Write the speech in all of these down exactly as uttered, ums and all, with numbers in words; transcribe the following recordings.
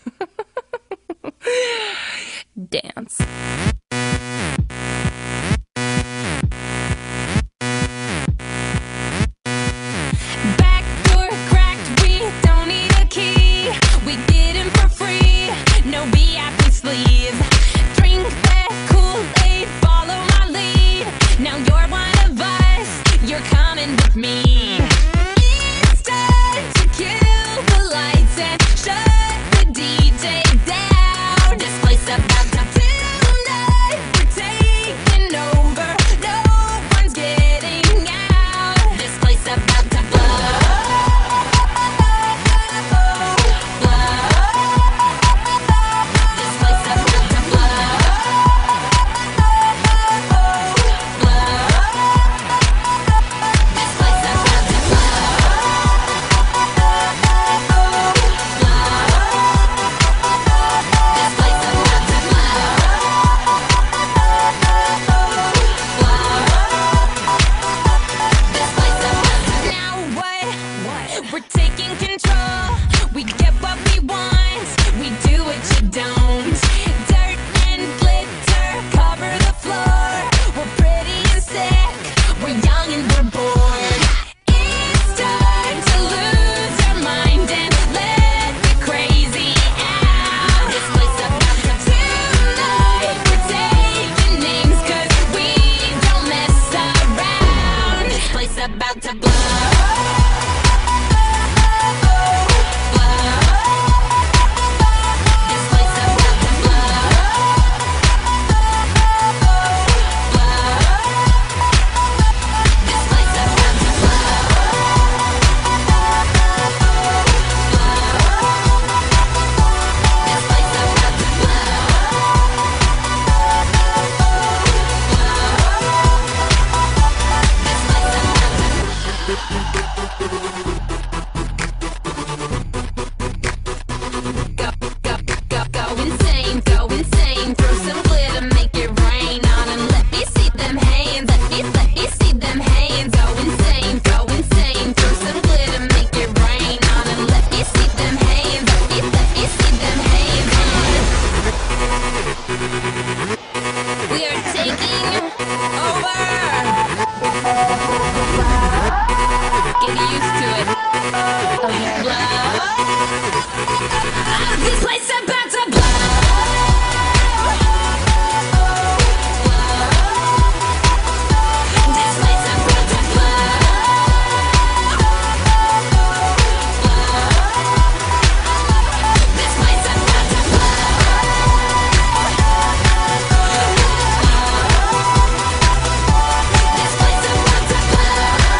Dance. Back door cracked, we don't need a key. We get in for free, no V I P sleeve. Drink that Kool-Aid, follow my lead. Now you're one of us, you're coming with me. It's time to kill the lights and shut the D J down. This place about to tonight, we're taking over. No one's getting out. This place about to blow. This place about to blow. This place about to blow. This place about to This place about to Now what? What? We're taking control. We get what we want. We do what you don't. Dirt and glitter cover the floor. We're pretty and sick. We're young and we're bored. It's time to lose our mind and let the crazy out. This place about to tonight. We're taking names 'cause we don't mess around. This place about to blow. This place about to blow. This place about to blow. This place about to Go, go, go, go insane, go insane. Throw some glitter, make it rain on 'em. Let me see them hands, let me, let me see them hands. Go insane, go insane. Throw some glitter, make it rain on 'em. Let me see them hands, let me, let me see them hands. We are taking over. Get used to it. Blow. This place about to blow. This place about to blow. This place about to blow. This place about to blow.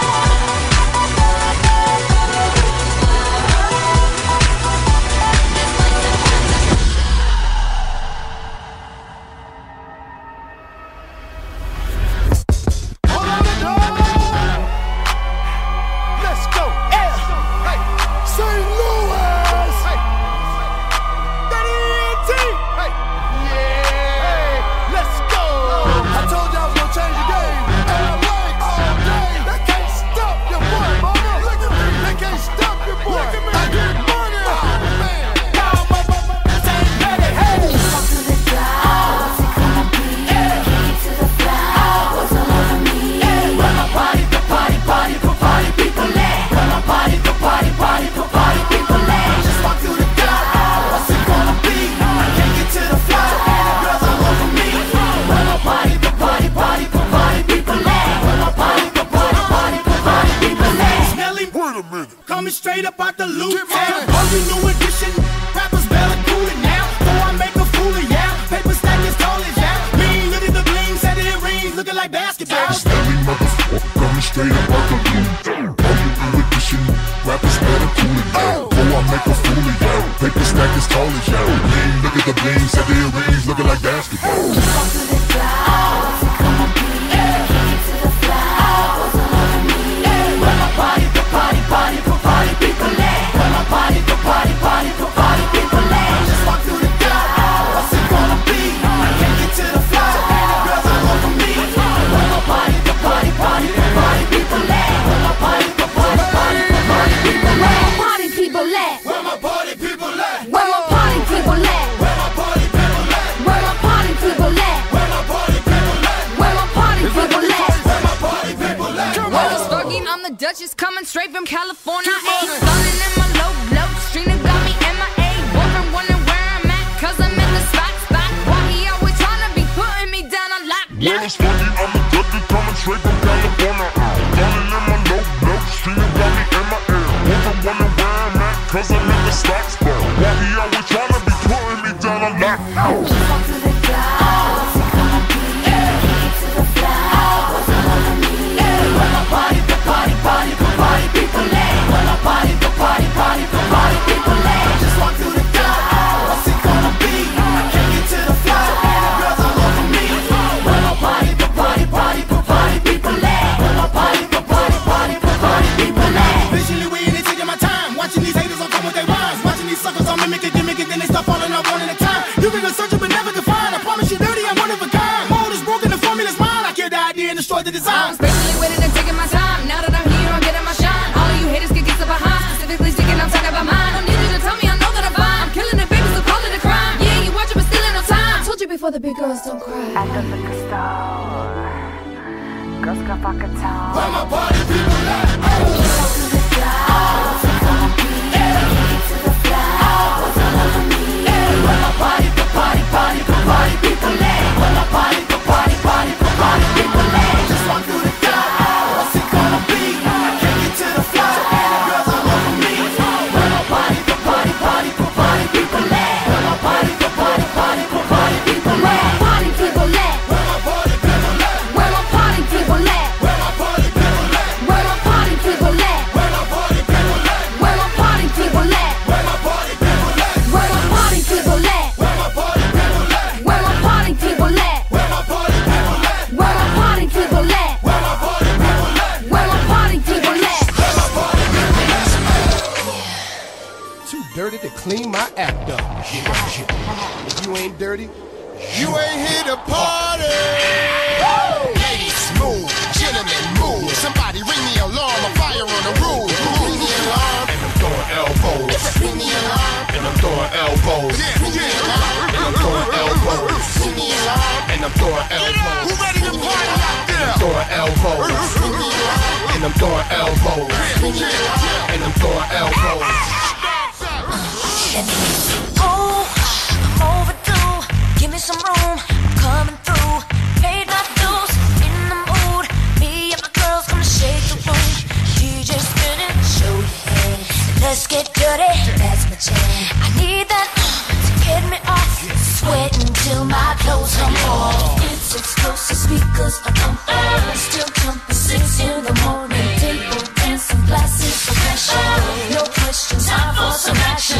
Let's go. Hey, Saint Louis. Hey, that E N T. Hey, yeah. Let's go. I told you I was gonna change the game. L A all day. They can't stop your boy, mama. Look at me. They can't stop your boy. Look at me. I get money. Oh, man. Now my mama ain't ready. Hey. Up to the clouds, what's it gonna be? Kick it to the flowers, what's all over me? Where my party, the party, party, the party people at? Where my party, the party, party, the party people at? Just walk through the clouds. What's it gonna be? I can't get to the fly. And the girls all over me. Where my party, the party, party, the party people at? Where my party, the party, party, the party people at? Nelly, wait a minute. Coming straight up out the loot town. Hungry new edition. Rappers better cool it now. So I make a fool of ya. Paper stack as tall as ya. Mean, look at the bling. Set earrings looking like basketball. Stanley motherfucker coming straight up out the blue. All you new edition, rappers better cool it down. Oh, I make a fool of y'all. Paper stack as tall as y'all. Lean, look at the bling, set the earrings looking like basketball. Up to the clouds, what's it gonna be? Kick it to the flowers, what's all over me? Where my party, the party, party, the party people at? Where my party, the party, party, the party people at? Just walk through the clouds. What's it gonna be? I can't get to the fly. And the girls all over me. Where my party, the party, party, the party people at? Where my party, the party, party, the party people at? Party people at? Where my party people at? Where my party people Just walk to the clouds. What's it gonna be? Take it to the flowers all over me. Where my party, the party, party, the party people at? Where my party, the party, party, the party people at? Just walk through the clouds. What's it gonna be? I can't get to the flowers. Girls all over me. Where my party, the party, party, the party people at? Where my party, the party, party, the party people at? Visually we ain't taking my time. Watching these haters all come with their rhymes. Watching these suckers all mimic it, gimmick it, then they start falling off one at a time. You can go searching but never define. I promise you dirty, I'm one of a kind. Mold is broken, the formula's mine. I kill the idea and destroy the design. I'm patiently waiting and taking my time. Now that I'm here, I'm getting my shine. All of you haters can get so behind. Specifically sticking, I'm talking about mine. Don't need you to tell me, I know that I'm fine. I'm killing it, baby, so call it a crime. Yeah, you watching, but still ain't no time. Told you before, the big girls don't cry. At the liquor store, girls got pocket towels. Where my party people at? Just walk to the clouds. What's it gonna be? Take it to the flowers all over me. Where my party, the party, party, the party people at? Where my party, the party, party, the party people at? Just walk through the clouds. What's it gonna be? I can't get to the flowers. Girls all over me. Where my party, the party, party, the party people at? Where my party, the party, party, the party people at? Party people at? Where my party people at? Where my party people at? Where my party people at? Where my party people at? Where my party people at? Where my party people at? Where my party people at? Where my party people at? Where my party people at? Where my party people at? Where my party people at? Where my party people at? Where my party people at? Where my party people at? Too dirty to clean my act up. If you ain't dirty, You ain't here to party. Ladies, move. Gentlemen, move. Somebody ring the alarm. A fire on the roof. Ring the alarm. And I'm throwing elbows. Ring the alarm. And I'm throwing elbows. Ring the alarm. And I'm throwing elbows. Ring the alarm. And I'm throwing elbows. Who ready to party out there? Throwing elbows. Ring the alarm. And I'm throwing elbows. Ring the alarm. And I'm throwing elbows. Oh, I'm overdue. Give me some room. I'm coming through. Paid my dues. In the mood. Me and my girls gonna shake the room. D J spinning. Show your head. Let's get dirty. That's my jam. I need that uh, to get me off. Sweating till my clothes come off. It's explosive speakers. I come on. Still jumping six in the morning. Table dancing, glasses for pressure. No questions. Time for some action.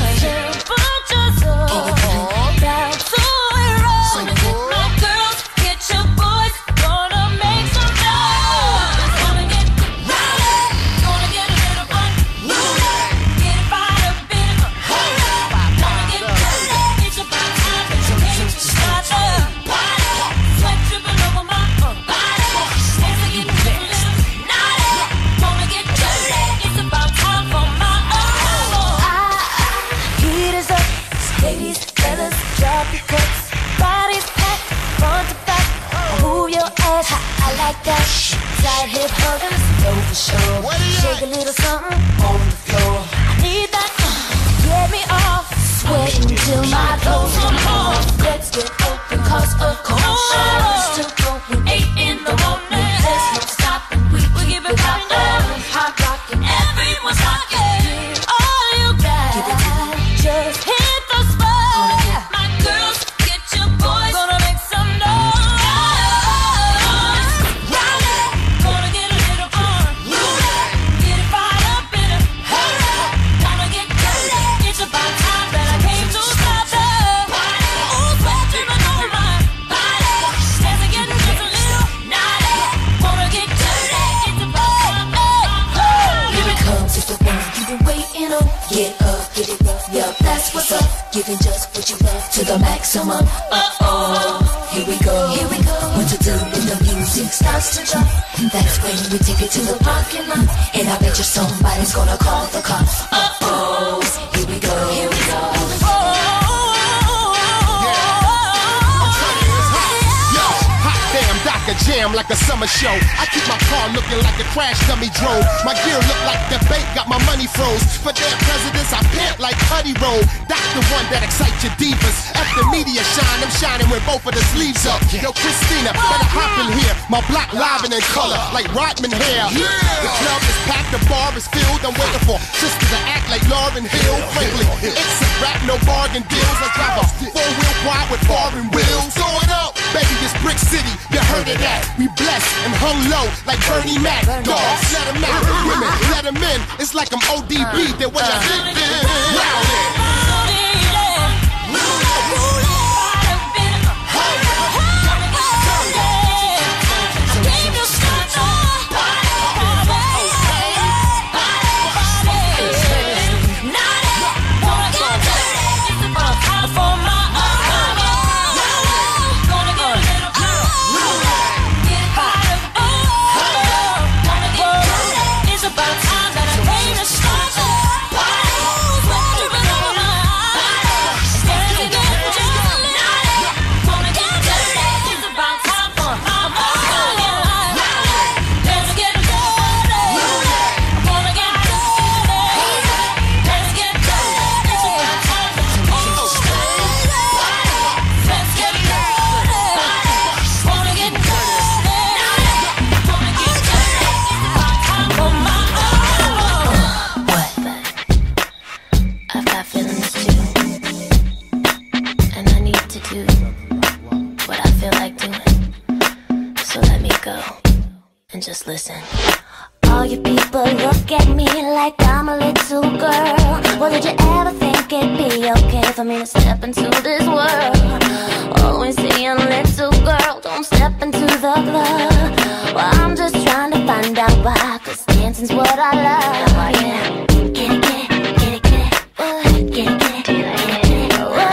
Shake a little something on the floor. I need that uh, get me off. Sweating till my clothes come off. Let's get open cause of commotion. Still going eight in the morning. There's no stopping. We will give it poppin'. Hot rockin'. Everyone's rockin'. All you got. Give it to me. Just hit the spot. My girls, get your boys. Gonna make some noise. Get up, get it rough, yup, that's what's up. Giving just what you love to the maximum. Uh-oh, here we go, here we go. What to do when the music starts to jump? That's when we take it to the parking lot. And I bet you somebody's gonna call the cops. Uh-oh, here we go, here we go. Yo, hot damn Doctor J. jam like a summer show. I keep my car looking like a crash dummy drove. My gear look like the bank got my money froze. For their presidents, I pant like Cuddy Roll. That's the one that excites your divas. If the media shine, I'm shining with both of the sleeves up. Yo, Christina, better hop in here. My block live and in color, like Rodman hair. The club is packed, the bar is filled. I'm waiting for sisters to act like Lauryn Hill. Frankly, it's a rap, no bargain deals. I drive a four-wheel quad with foreign wheels. Going up, baby, this Brick City, you heard of that. We blessed and hung low like Bernie Mac. Dogs, let them out. Women, let them in. It's like I'm O D B. They're what I think. Wow. Just listen. All you people look at me like I'm a little girl. Well, did you ever think it'd be okay for me to step into this world? Always saying, little girl, don't step into the club. Well, I'm just trying to find out why, cause dancing's what I love. Yeah. Get it, get it, get it, get it. Uh, get it, get it, get it, get it.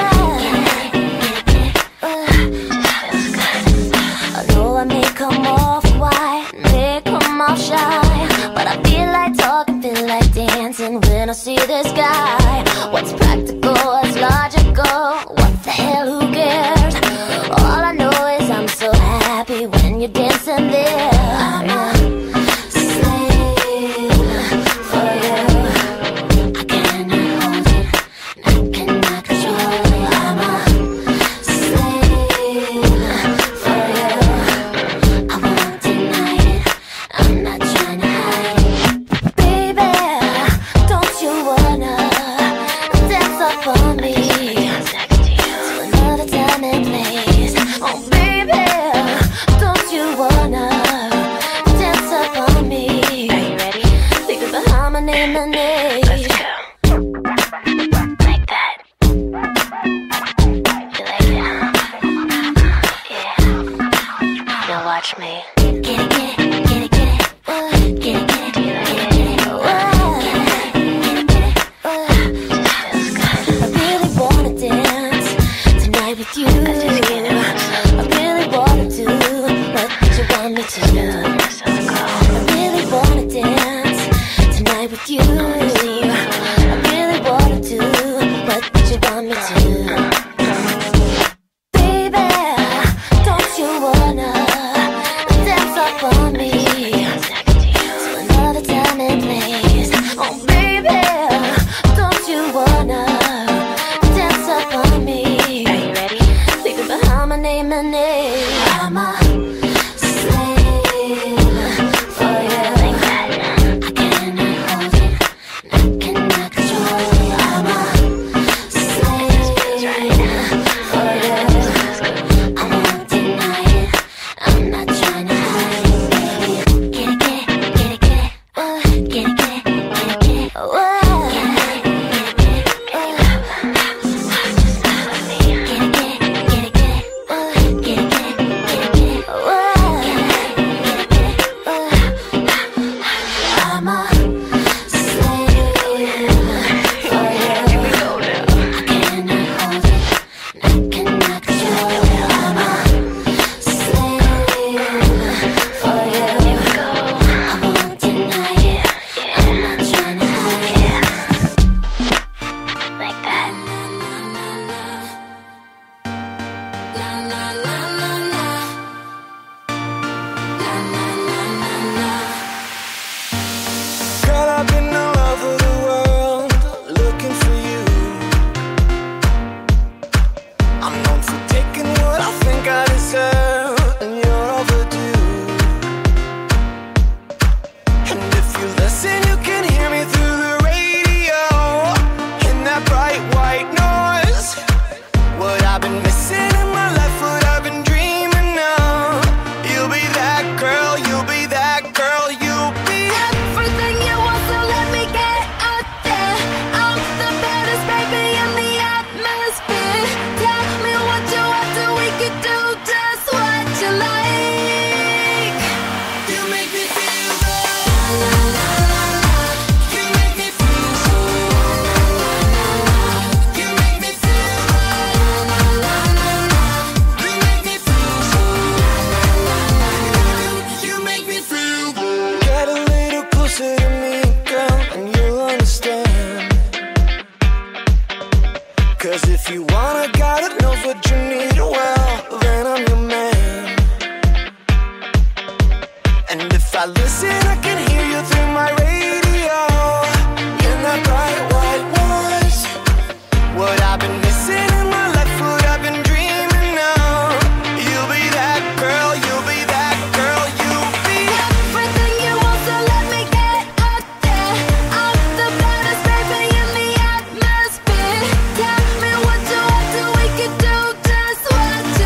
I know I may come off white, may come off shy, but I feel like talking, feel like dancing when I see this guy. What's practical, what's logical, what the hell, who cares? All I know is I'm so happy when you're dancing there. I'm a slave for you. I cannot hold it, I cannot control it. I'm a slave for you. I won't deny it, I'm not trying to hide it. Baby, don't you wanna Cause if you want a guy that knows what you need well, then I'm your man. And if I listen, I can hear you through my radio. In that bright white noise, what I've been missing in my life, what I've been dreaming of. You'll be that girl, you'll be that girl, you'll be everything you want, so let me get out there. I'm the baddest baby in the atmosphere. Tell me what you want, so we can do just what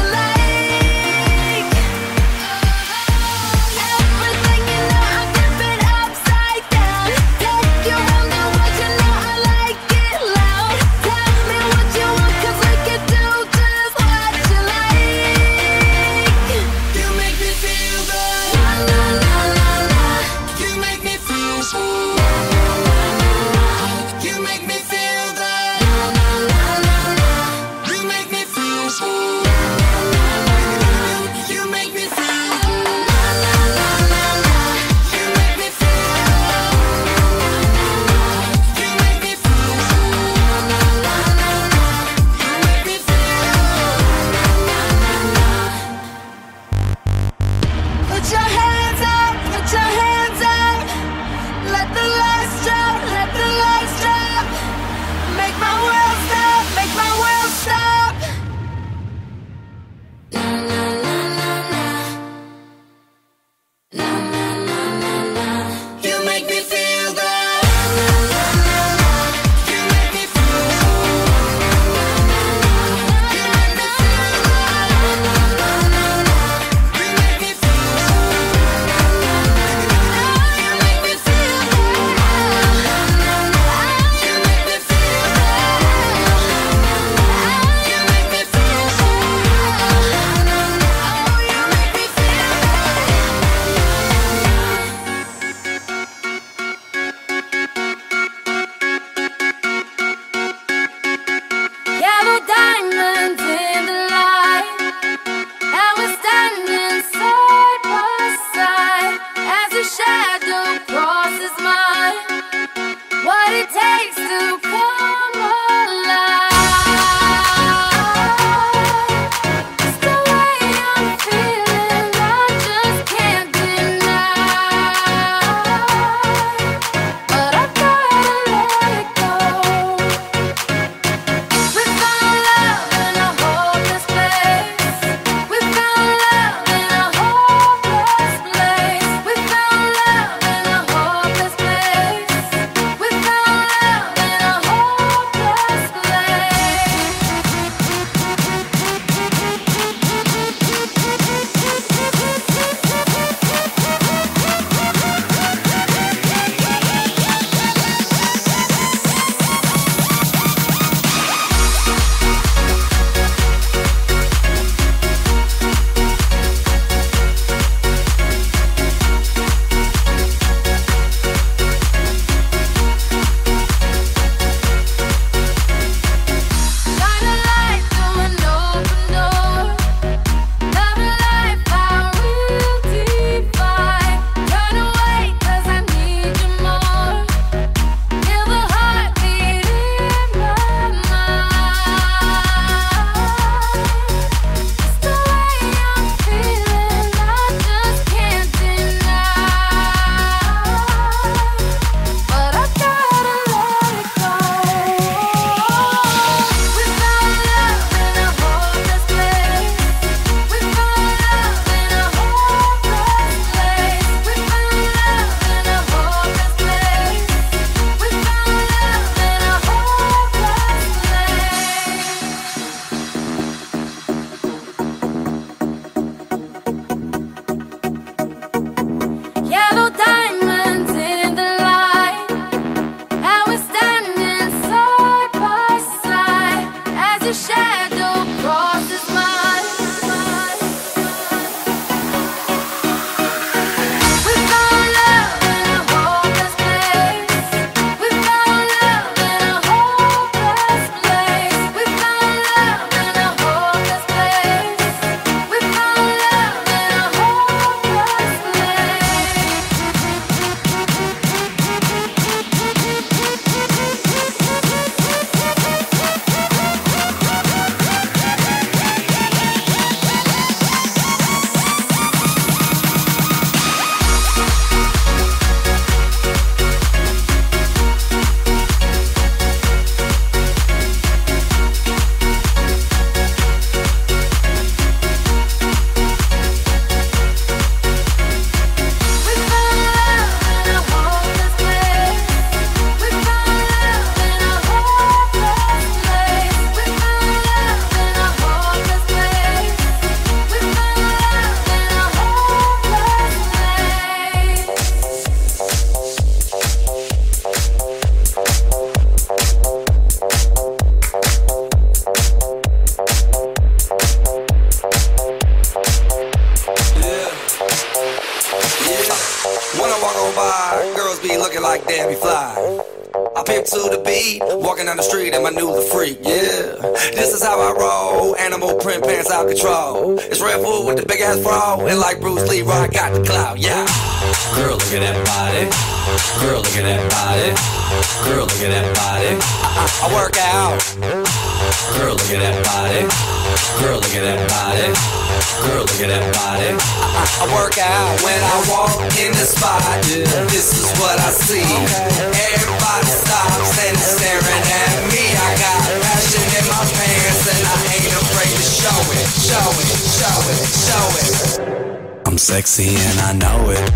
like Debbie Fly. I pimp to the beat, walking down the street and my new the freak, yeah. This is how I roll, animal print pants out control. It's Red Bull with the big ass bra, and like Bruce Lee, I got the clout, yeah. Girl, look at that body. Girl, look at that body. Girl, look at that body. I, I, I work out. Girl, look at that body. Girl, look at that body. Girl, look at that body. I, I, I work out when I walk in the spot. Yeah. This is what I see. Everybody stops and is staring at me. I got passion in my pants and I ain't afraid to show it, show it, show it, show it. I'm sexy and I know it.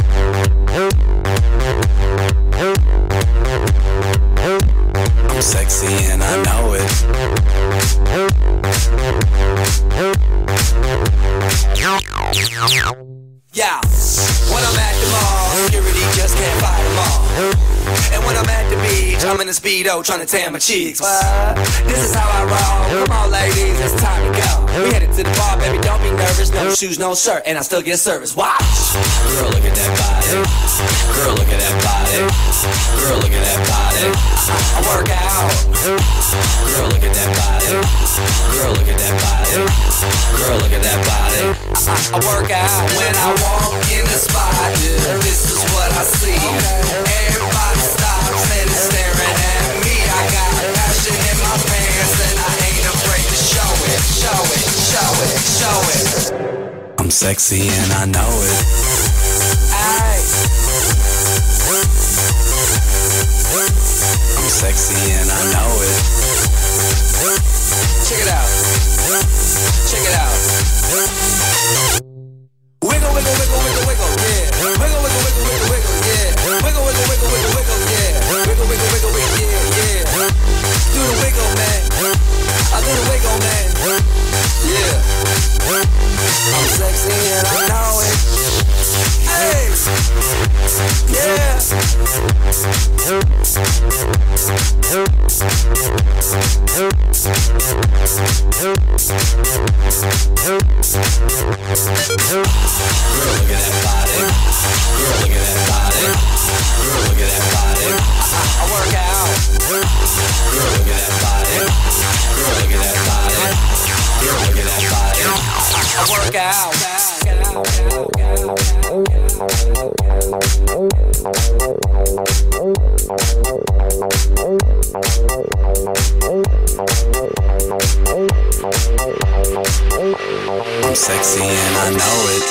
I'm sexy and I know it. Yeah, when I'm at the mall, security just can't fight them all. And when I'm at the beach, I'm in a Speedo trying to tan my cheeks. What? This is how I roll. Come on, ladies, it's time to go. We headed to the bar, baby, don't be nervous. No shoes, no shirt, and I still get service. Watch. Girl, look at that body. Girl, look at that body. Girl, look at that body. I, I work out. Girl, look at that body. Girl, look at that body. Girl, look at that body. I, I work out when I walk in the spot. Yeah, this is what I see. Everybody stops and is staring at me. I got passion in my pants and I ain't afraid to show it, show it, show it, show it. I'm sexy and I know it. Aye. I'm sexy and I know it. Check it out. Check it out. Wiggle, wiggle, wiggle, wiggle, wiggle, yeah. Wiggle, wiggle, wiggle, wiggle, wiggle, yeah. Wiggle, wiggle, wiggle, wiggle, wiggle, yeah. Wiggle, wiggle, wiggle, wiggle, yeah, yeah. Do the wiggle, man. I do the wiggle, man. Yeah. I'm sexy and I know it. Hey. Yeah. Girl, look at that body. Girl, look at that body. Girl, look at that body. I, I work out. Girl, look at that body. Girl, look at that body. Girl, look at that body. I, I work out. I'm sexy and I know it.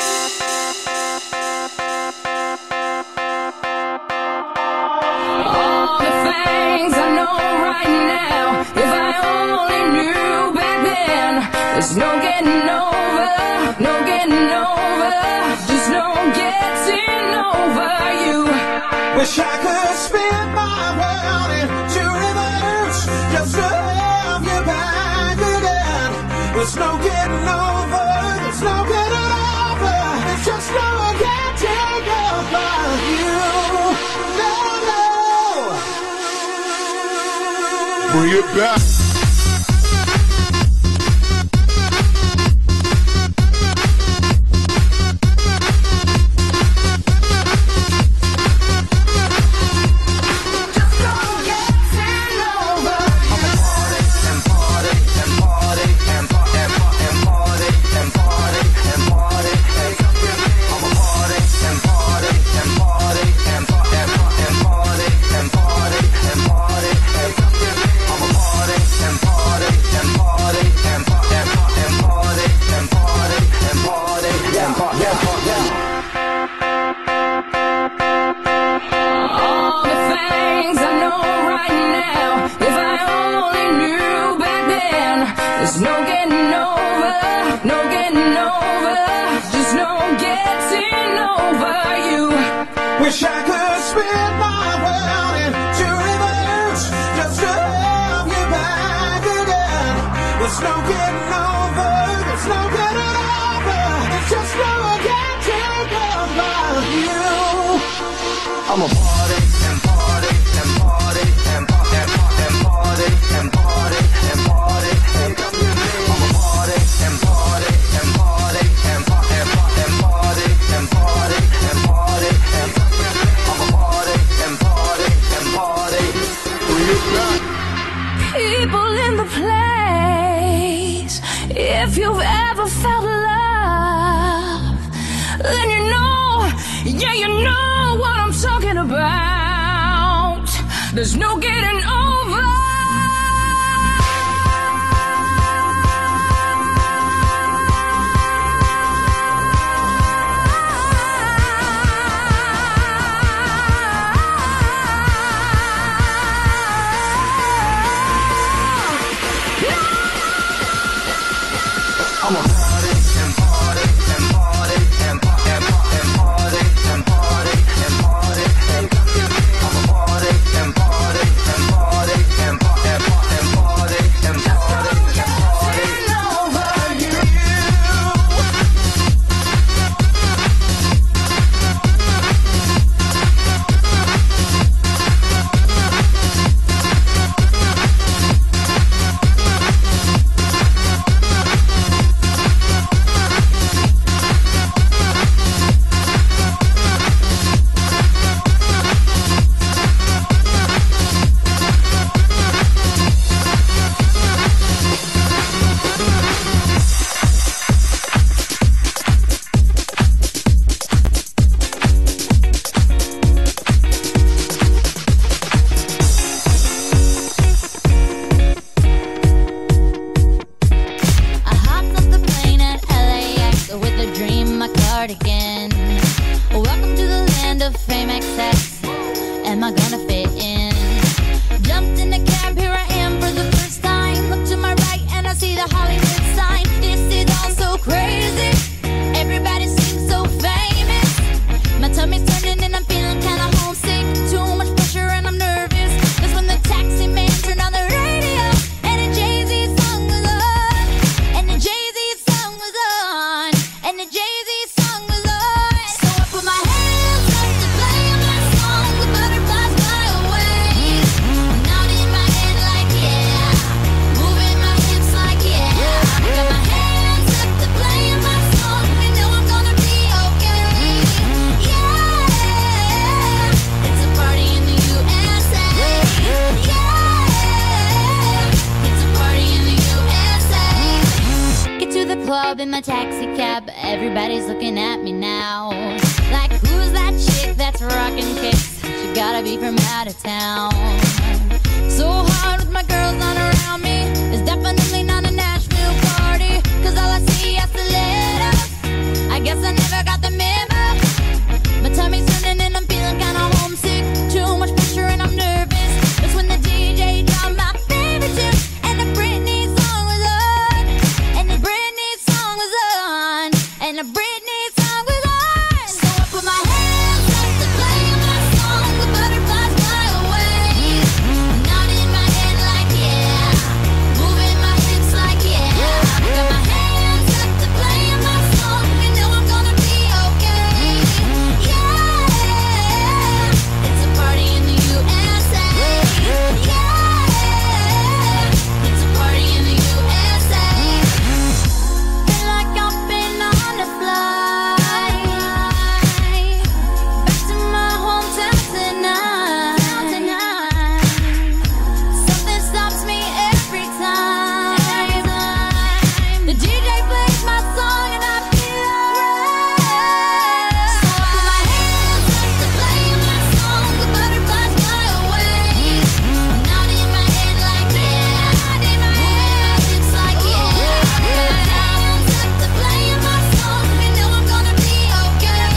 All the things I know right now, if I only knew back then, there's no getting over, no getting over, just no getting over you. Wish I could spin my world into reverse just to have you back again. There's no getting over, there's no getting over, there's just no getting over you. No, no. Bring it back. Wish I could spin my world into reverse just to have you back again. There's no getting over, there's no getting over, there's just no getting over you. I'm a party and party and party and party and party and party and party and party. I'm a party and party and party and party and party and party and party and party and party. I'm a party people in the place. If you've ever felt love, then you know, yeah, you know what I'm talking about. There's no getting over. I'm a party and party and party and party and party and party and party and party. I'm a party and party and party and party and party and party and party over you. Again. Welcome to the land of fame excess. Am I gonna fit in? Jumped in the cab, here I am for the first time. Look to my right and I see the Hollywood sign. This is all so crazy. Everybody seems so famous. My tummy's turning and I'm feeling kinda homesick. Too much pressure and I'm nervous. That's when the taxi man turned on the radio and a Jay-Z song was on. And the Jay-Z song was on. And the Jay-Z song was on. So I put my hands up to play my song. The butterflies fly away. Nod in my head like yeah. Moving my hips like yeah. Got my hands up to play my song. You know I'm gonna be okay. Yeah. It's a party in the U S A. Yeah. It's a party in the U S A. Get to the club in my taxi cab. Everybody's looking at me now. Like, who's that chick that's rockin' kicks? She gotta be from out of town. So hard with my girls on around me. It's definitely not a Nashville party. Cause all I see is the letters. I guess I never got the memo. My tummy's turning and I'm feeling kinda homesick. Too much pressure and I'm nervous. That's when the D J dropped my favorite tune. And the Britney song was on. And the Britney song was on. And the Britney song was on. So I put my hands up to play my song. The butterflies fly away. Nod in my head like yeah. Moving my hips like yeah. Got my hands up to play my song. You know I'm gonna be okay. Yeah. It's a party in the U S A. Yeah. It's a party in the U S A. Feel like I've been on a flight back to my hometown tonight. Something stops me every time. The D J plays my song and I feel alright. So I put my hands up to play my song. The butterflies fly away. Nod in my head like yeah. Moving my hips like yeah. Got my hands up to play my song. You know I'm gonna be okay.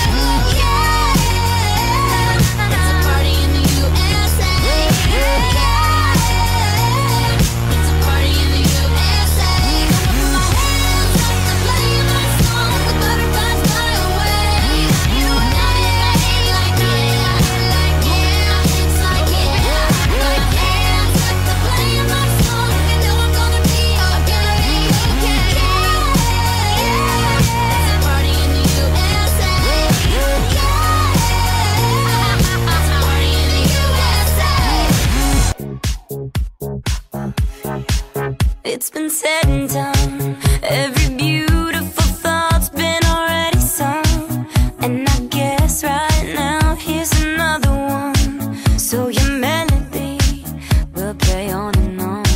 Yeah. It's a party in the U S A. Yeah. It's a party in the U S A. So I put my hands up to play my song. The butterflies fly away. Nod in my head like yeah. Moving my hips like yeah. Got my hands up to play my song. You know I'm gonna be okay. Yeah. It's a party in the U S A. Yeah. It's a party in the U S A. It's been said and done. Every beautiful thought's been already sung. And I guess right now here's another one. So your melody will play on and on.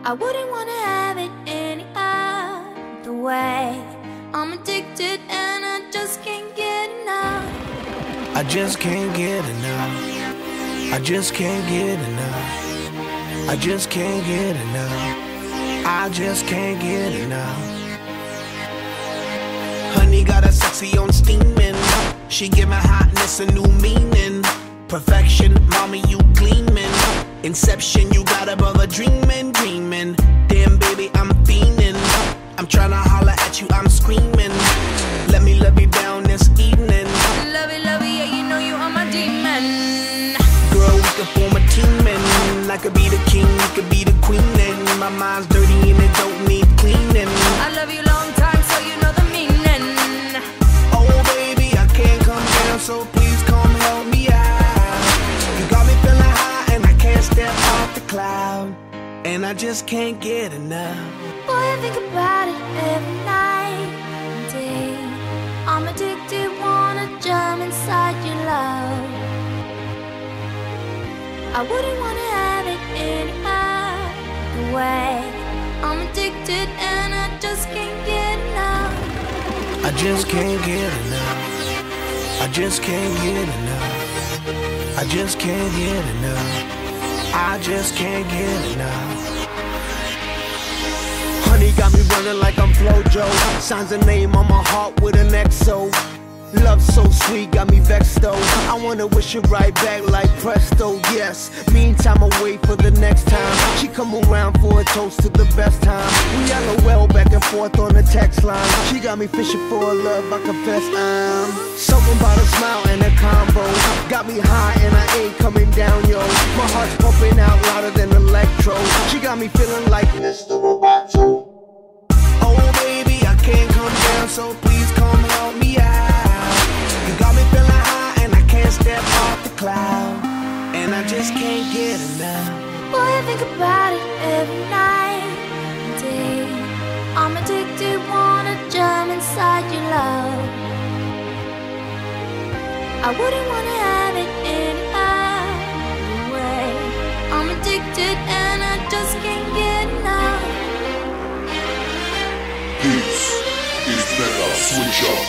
I wouldn't wanna have it any other way. I'm addicted and I just can't get enough. I just can't get enough. I just can't get enough. I just can't get enough. I just can't get enough. Honey got a sexy on steaming. She give my hotness a new meaning. Perfection, mommy, you gleaming. Inception, you got a brother dreaming, dreaming. Damn, baby, I'm fiending. I'm tryna holler at you, I'm screaming. Let me love you down this evening. Love it, love it, yeah, you know you are my demon. Girl, we could form a team and I could be the king, you could be the queen. And my mind's dirty and it don't need cleaning. I love you long time, so you know the meaning. Oh, baby, I can't come down, so please come help me out. You got me feeling high and I can't step off the cloud. And I just can't get enough. Boy, I think about it every night and day. I'm addicted, wanna jump inside your love. I wouldn't wanna have it any other way. I'm addicted and I just can't get enough. I just can't get enough. I just can't get enough. I just can't get enough. I just can't get enough. Honey got me running like I'm Flojo. Signs a name on my heart with an X O. Love so sweet, got me vexed though. I wanna wish it right back like presto, yes. Meantime, I wait for the next time. She come around for a toast to the best time. We LOL back and forth on the text line. She got me fishing for a love, I confess I'm something about a smile and a combo. Got me high and I ain't coming down, yo. My heart's pumping out louder than electro. She got me feeling like Mister Roboto. Oh baby, I can't come down, so please come help me out. You got me feeling high and I can't step off the cloud. And I just can't get enough. Boy, I think about it every night and day. I'm addicted, wanna jump inside your love. I wouldn't wanna have it any other way. I'm addicted and I just can't get enough. This is better. Switch up.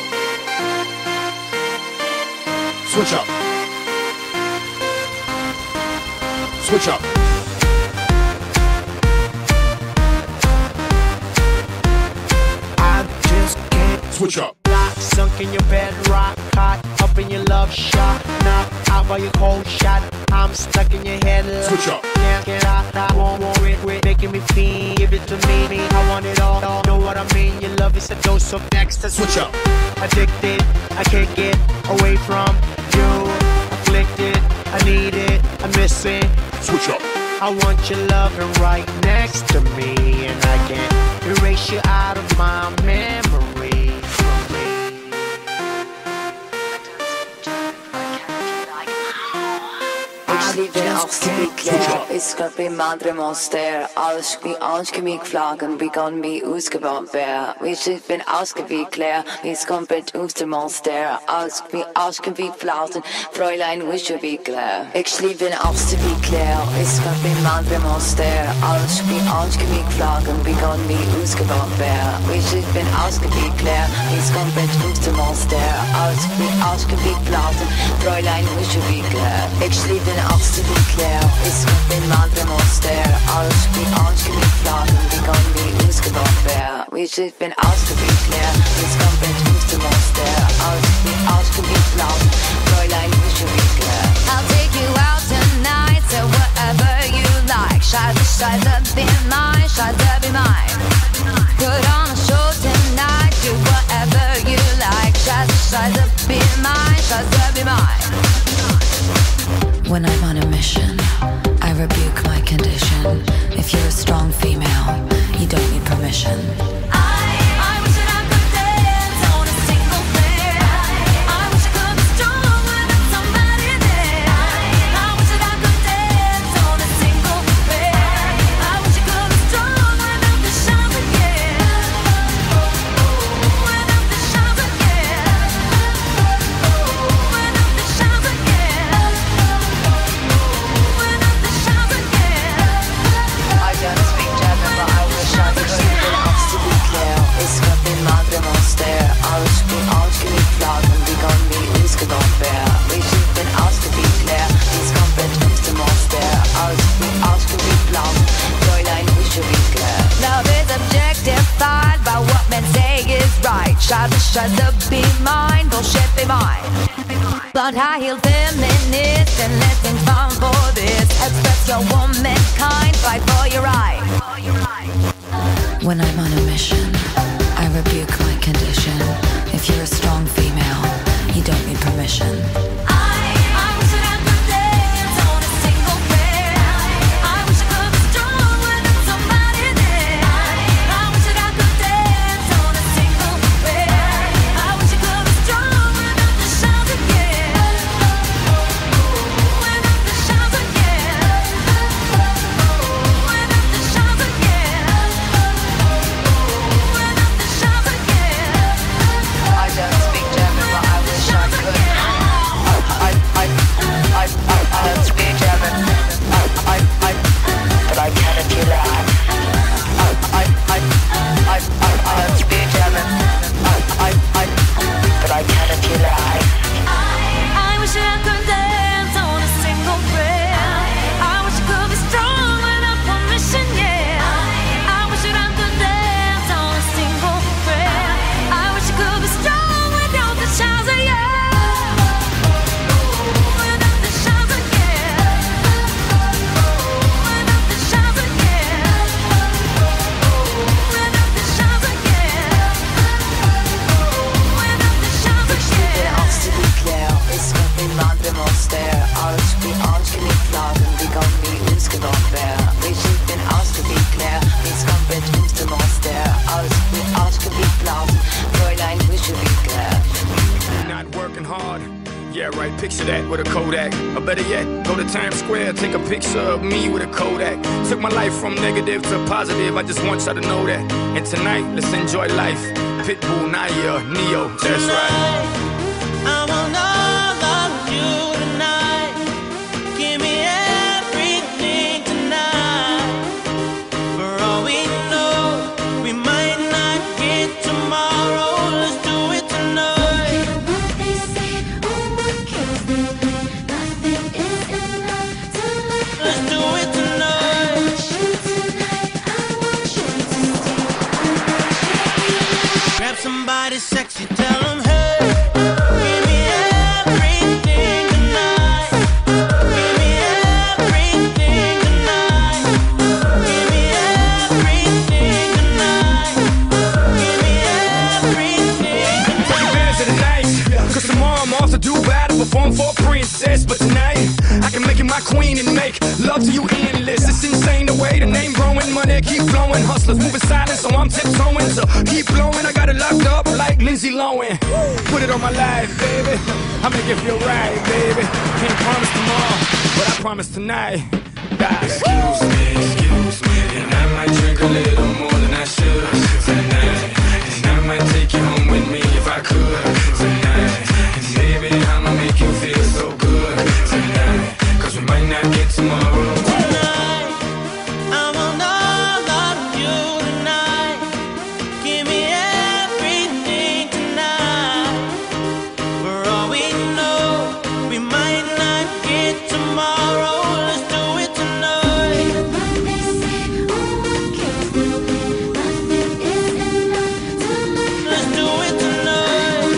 Switch up. Switch up. I just can't Switch up. Lock, sunk in your bed, rock, hot, up in your love shot, knock out by your cold shot. I'm stuck in your head. Switch up. Can't get out, I won't want it, quit making me feel. Give it to me, I want it all. Know what I mean? Your love is a dose of next. Switch up. Addicted, I can't get away from you. Afflicted, I need it, I miss it. Switch up. I want your loving right next to me, and I can't erase you out of my memory. Ich liebe auch Speaker, ist grad beim anderen Monster. Alles wie anschmieg flaggen, wie kann mich ausgebaut werden. Ich bin ausgewickelt, ist komplett aus der Monster. Alles wie anschmieg flausen, Fräulein, ist schon wickeln. Ich liebe auch Speaker, ist grad beim anderen Monster. Alles wie anschmieg flaggen, wie kann mich ausgebaut werden. Ich bin ausgewickelt, ist komplett aus der Monster. Alles wie anschmieg flausen, Fräulein, ist schon wickeln. Ich liebe auch zu beklären, ist mit dem anderen Monster. Alles wie anschmiegt Flaggen, wie kann wie ausgebaut werden. Ich bin ausgeklärt, ist komplett aus dem Monster. Alles wie anschmiegt Flaggen, Fräulein, ich schon wickeln. I'll take you out tonight, so whatever you like. Scheiße, Scheiße, be mine, Scheiße, be mine. Put on a show tonight, do whatever you like. Scheiße, Scheiße, be mine, Scheiße, be mine. When I'm on a mission, I rebuke my condition. If you're a strong female, you don't need permission. I don't speak tries to be mine, bullshit be mine. Blonde high-heeled feminist and let things fun for this. Express your womankind, fight for your right. When I'm on a mission, I rebuke my condition. If you're a strong female, you don't need permission. Yeah, right, picture that with a Kodak. Or better yet, go to Times Square, take a picture of me with a Kodak. Took my life from negative to positive, I just want y'all to know that. And tonight, let's enjoy life. Pitbull, Naya, Neo, that's right. I want all of you tonight. Give me everything tonight. For all we know, we might not get tomorrow. Let's do it tonight. Let's do it tonight. Grab somebody sexy, tell them hey. Perform for a princess, but tonight I can make you my queen and make love to you endless. It's insane the way the name growing, money keep flowing. Hustlers moving silent, so I'm tiptoeing. So keep blowing, I got it locked up like Lindsay Lohan. Put it on my life, baby. I make it feel right, baby. Can't promise tomorrow, but I promise tonight. God. Excuse me, excuse me, and I might drink a little more than I should tonight. And I might take you home with me if I could tonight. Baby, I'ma make you feel so good tonight, cause we might not get tomorrow. Tonight, I want all of you tonight. Give me everything tonight. For all we know, we might not get tomorrow. Let's do it tonight. Let's do it tonight.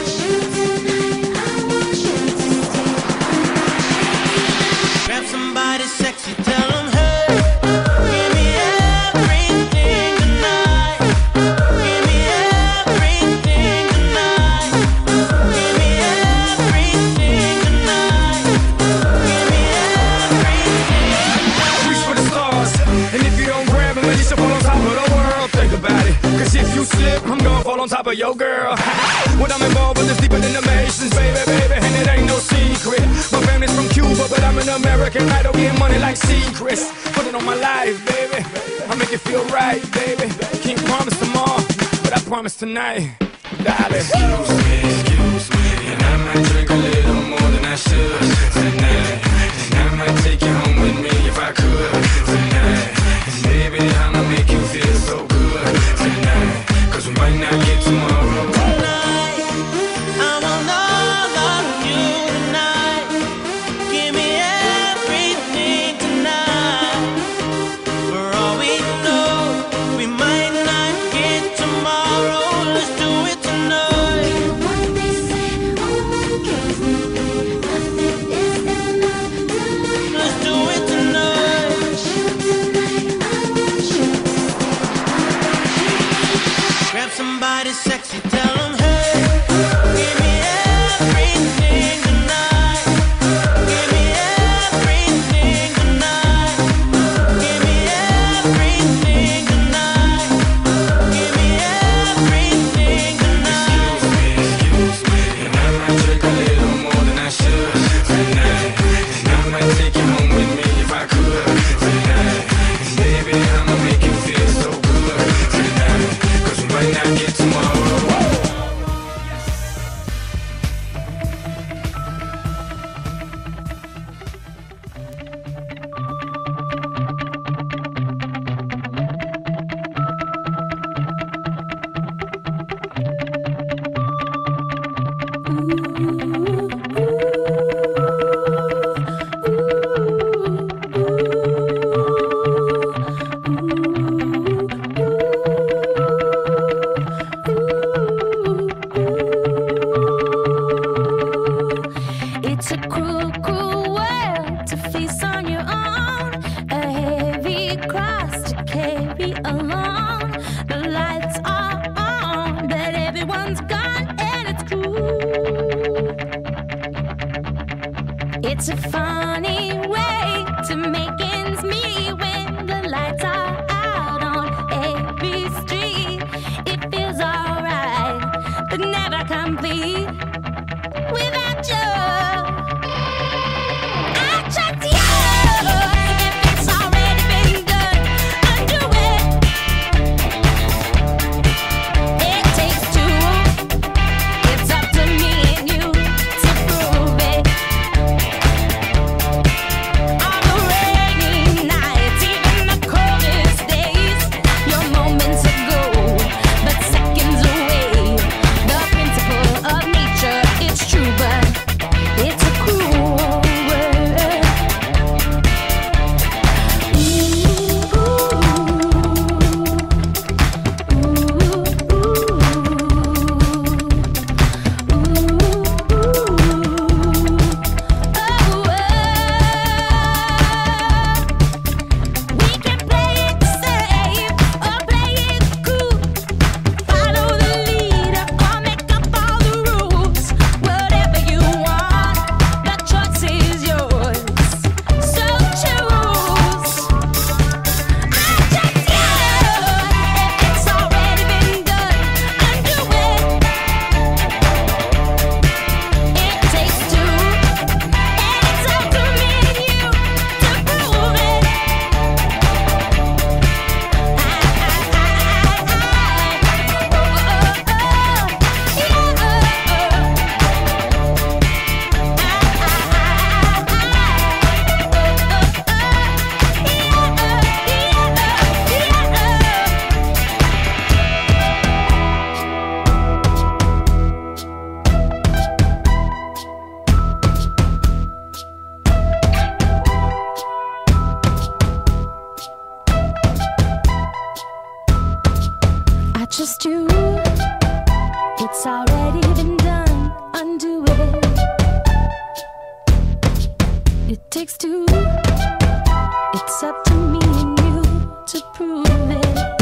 Grab somebody sexy, tell them hey. Give me everything tonight. Give me everything tonight. Give me everything tonight. Give me everything. Reach for the stars, and if you don't grab them, at least you fall on top of the world. Think about it, cause if you slip, I'm gonna fall on top of your girl. What I'm involved with is deeper than the Masons, baby, baby, and it ain't no secret. My family's from Cuba, but I'm an American idol, getting money like secrets. Put it on my life, baby. I make it feel right, baby. Can't promise tomorrow, but I promise tonight, darling. Excuse me, excuse me, and I might drink a little more than I should tonight. And I might take you home with me if I could tonight. And baby, I'ma make you feel so good tonight, cause we might not get tomorrow. Tomorrow, let's do it tonight. It's a funny way to make ends meet when the lights are out on every street. It feels alright, but never complete without you. I trust you. If it's already been done, undo it. It takes two. It's up to me and you to prove it. On the rainy nights, even the coldest days, your moments are gold, but seconds away. The principle of nature, it's true, but it's a cruel world. We can play it safe or play it cool. Follow the leader or make up all the rules. Whatever you want, the choice is yours. So choose. I trust you. If it's already been done, undo it. It takes two, and it's up to me and you to prove it. I trust you. It's already been done. Undo it. It takes two. It's up to me and you to prove it.